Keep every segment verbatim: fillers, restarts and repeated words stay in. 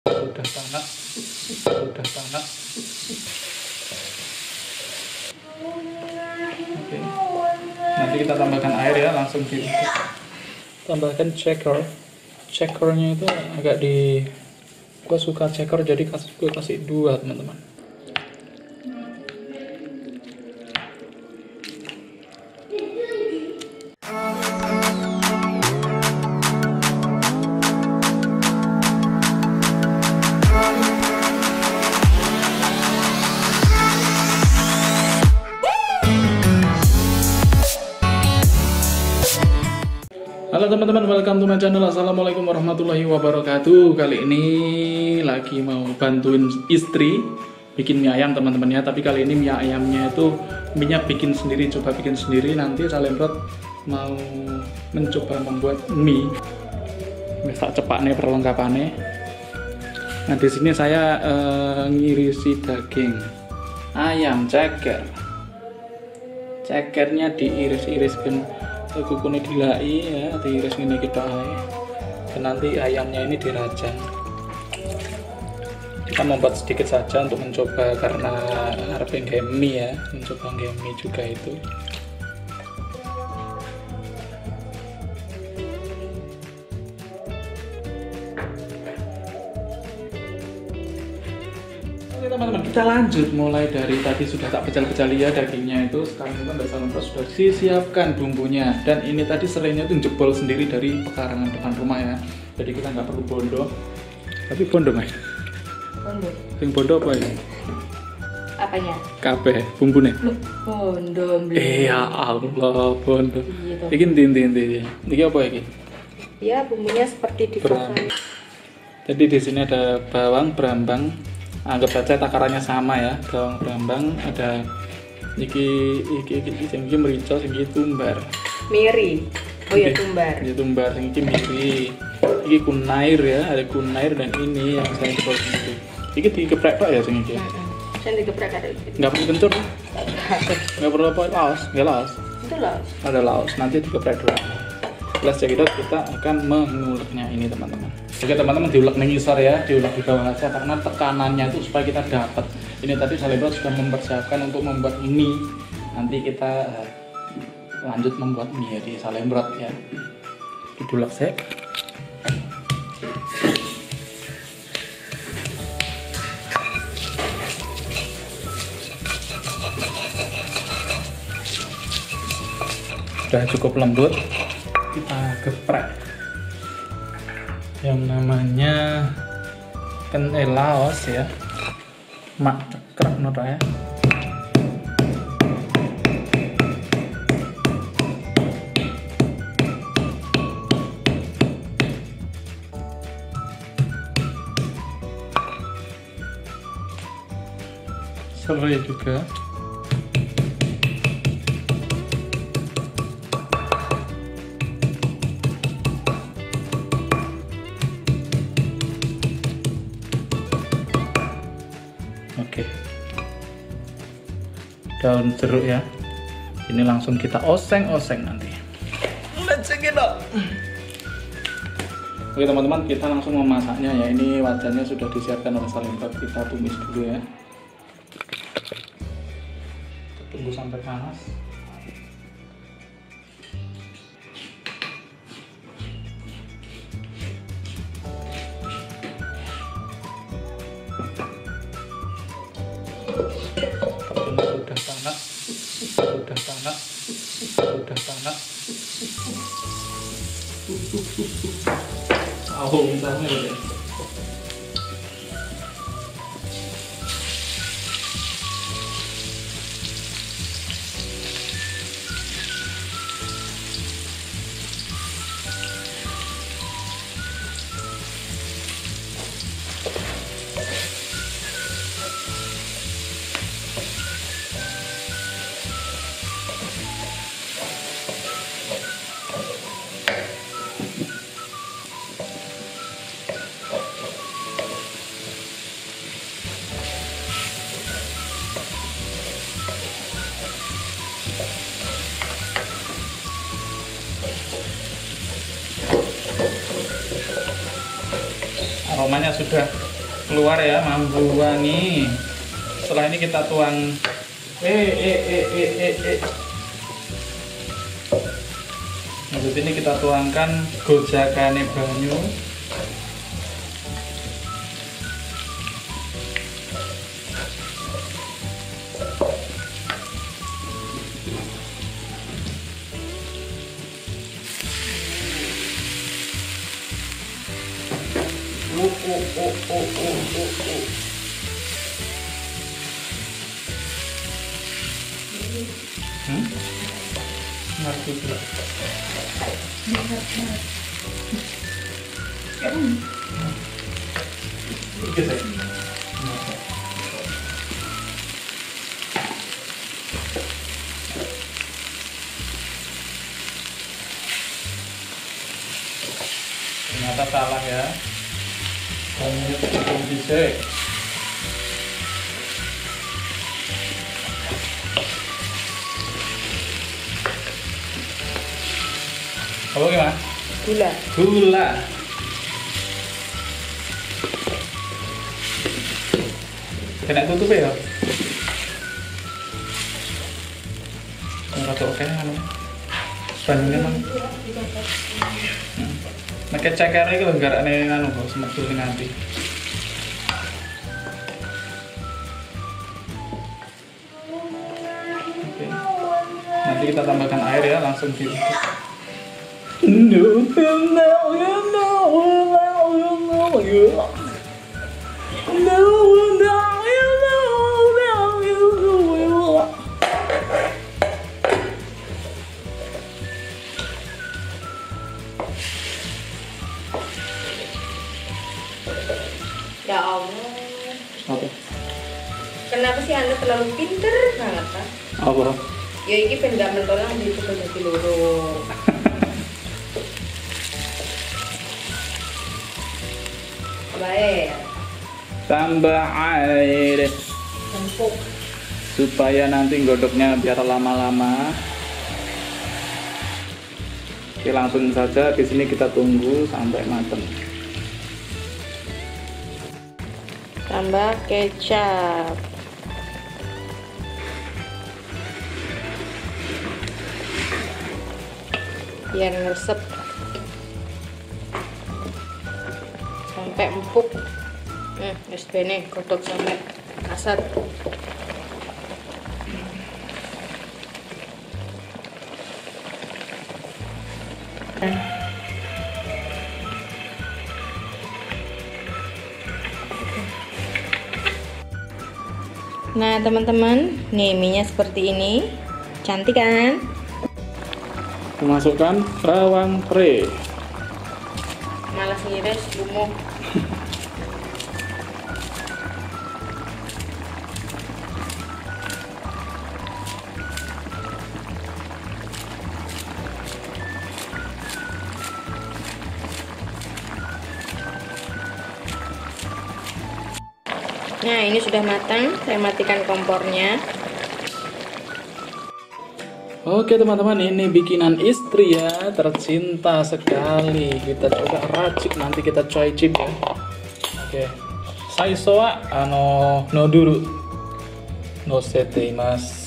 Sudah panas, sudah panas. Oke, nanti kita tambahkan air ya, langsung di tambahkan checker. Checkernya itu agak di, gue suka checker jadi kasih gue kasih dua teman-teman. Halo teman-teman, welcome to my channel. Assalamualaikum warahmatullahi wabarakatuh. Kali ini lagi mau bantuin istri bikin mie ayam teman-teman ya. Tapi kali ini mie ayamnya itu minyak bikin sendiri, coba bikin sendiri. Nanti Salemrot mau mencoba membuat mie. Bisa cepat nih perlengkapannya. Nah di sini saya uh, ngirisi daging ayam ceker. Cekernya diiris-iriskan, kukunya dilai ya, diiris ini kita aja. Dan nanti ayamnya ini dirajang. Kita membuat sedikit saja untuk mencoba karena harus mie ya, mencoba mie juga itu. Oke teman-teman, kita lanjut mulai dari tadi sudah tak pecel-pecel ya dagingnya itu. Sekarang kita udah Salemrot sudah disiapkan bumbunya, dan ini tadi serainya itu jebol sendiri dari pekarangan depan rumah ya, jadi kita nggak perlu bondo. Tapi bondo mas? Bondo. Yang bondo apa ya? Apanya? Kabeh bumbunya. Loh, bondo. Eh ya Allah, bondo. Iya, Iki inti-inti. Iki apa iki? Ya, bumbunya seperti di Beram. kota. Jadi di sini ada bawang brambang. Anggap saja takarannya sama ya, bawang brambang, ada iki iki iki iki iki merica, iki tumbar. Miri. Oh ya, Iki- tumbar. Iki tumbar, iki miri. Iki kunair ya, ada kunair, dan ini yang saya jual itu. Iki dikeprek tok ya sing iki. Saya digeprek ada itu. Enggak perlu kencur. Enggak perlu apa laos, enggak laos. Itu loh. Ada laos, nanti dikeprek dulu. Setelah cekidot kita akan menguleknya ini teman-teman. Oke teman-teman, diulek mengisar ya, diulek di bawah aja karena tekanannya itu supaya kita dapat. Ini tadi Salemrot sudah mempersiapkan untuk membuat mie. Nanti kita eh, lanjut membuat mie ya di Salemrot ya. Diulek sek. Sudah cukup lembut, kita geprek yang namanya kan eh, laos ya, mak cekrek nota ya. Serai juga. Oke, daun jeruk ya, ini langsung kita oseng-oseng nanti. Let's check it out. Oke teman-teman, kita langsung memasaknya ya. Ini wajannya sudah disiapkan oleh Salemrot, kita tumis dulu ya. Tunggu sampai panas. Sudah panas, sudah panas, sudah panas. Oh, misalnya ya. Aromanya sudah keluar ya, mambu wangi. Setelah ini kita tuang eh eh eh eh eh eh. Maksud ini kita tuangkan gojakane banyu. Oh, oh, oh, oh, oh, oh, oh. Hmm? Ngerti juga. Oke, saya. Ternyata salah ya. Banyak belum bisa. Apa gimana? Gula. Gula. Kena tutup ya? Rata oke kan? Banyunya mang. Nek cekere iki lho garane anu kok semetu sing nanti. Oke. Nanti kita tambahkan air ya, langsung di No, no, no, no, no, no, no. Ya Allah. Apa? Kenapa sih Anda terlalu pinter banget kan? Apa? Ya ini ben gak mentolang di itu jadi loro. Baik. Tambah air Empuk. supaya nanti godoknya biar lama-lama. Oke, langsung saja di sini kita tunggu sampai matang. Tambah kecap. Biar ngeresep sampai empuk. Hmm, wis bene godhog sampai kasar. Nah teman-teman, nih mie-nya seperti ini, cantik kan? Masukkan bawang pre. Malas ngiris, lumuh. Nah ini sudah matang, saya matikan kompornya. Oke teman-teman, ini bikinan istri ya, tercinta sekali. Kita coba racik, nanti kita coy chip ya. Oke, saisoa ano noduru nosete mas.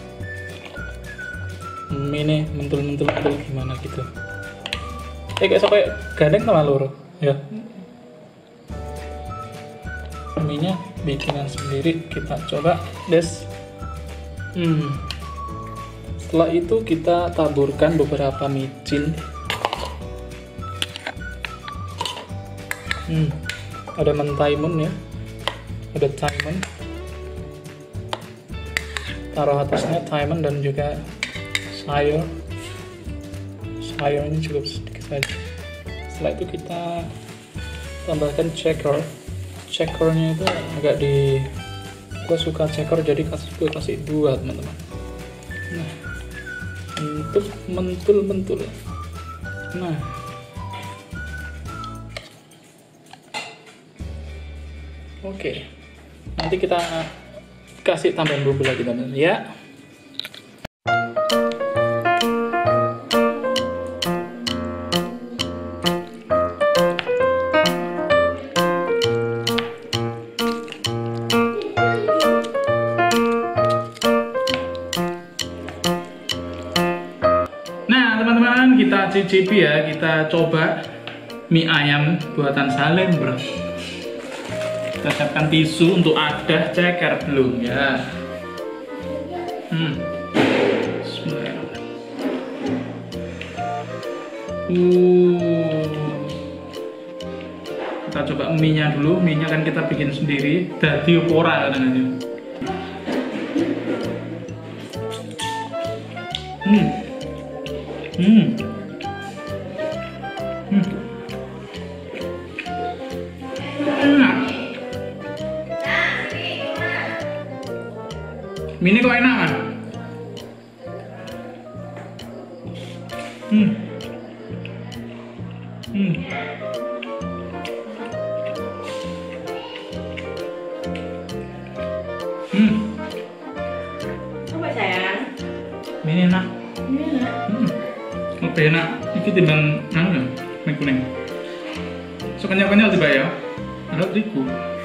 Ini mentul-mentul mentul gimana gitu. Eh kayak sampai gandeng sama loro ya. Mie-nya bikinan sendiri, kita coba des. Hmm. Setelah itu kita taburkan beberapa micin. Hmm. Ada mentaimon ya, ada taimon. Taruh atasnya taimon dan juga sayur. Sayurnya cukup sedikit saja. Setelah itu kita tambahkan checker. Checkernya itu agak di, gue suka checker jadi kasih gue kasih dua teman-teman. Nah, mentul mentul mentul. Nah, oke. Nanti kita kasih tambahan bumbu lagi teman-teman ya. kita cicipi ya, kita coba mie ayam buatan Salim bro. Kita siapkan tisu untuk adah, ceker belum ya. Hmm. Uh. Kita coba mie-nya dulu, mie-nya kan kita bikin sendiri, dadi opora katanya. Hmm. Hmm. Hmm. Enak. Mie ini kok enak kan? Hmm. Hmm. Hmm. Apa sayang? Mie ini enak. Ini enak. Hmm. Lebih enak. Ini timbang anu ya, mie kuning. So kenyal-kenyal tiba ya. Ada terigu.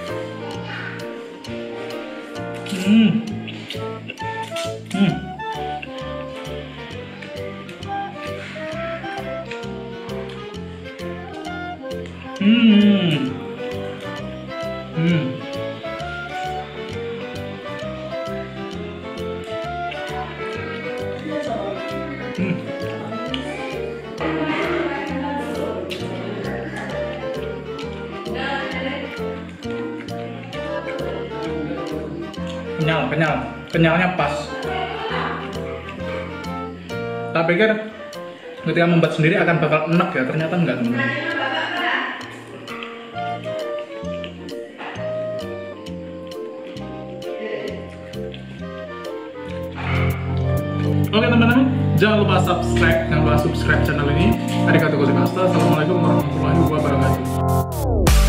Hmm. Hmm. Hmm. Hmm. Hmm. Kenyal, kenyal, kenyalnya pas. Tak pikir ketika membuat sendiri akan bakal enak ya, ternyata enggak teman-teman. Oke teman-teman, jangan lupa subscribe, jangan lupa subscribe channel ini. Arigatou gozaimashita. Assalamualaikum warahmatullahi wabarakatuh.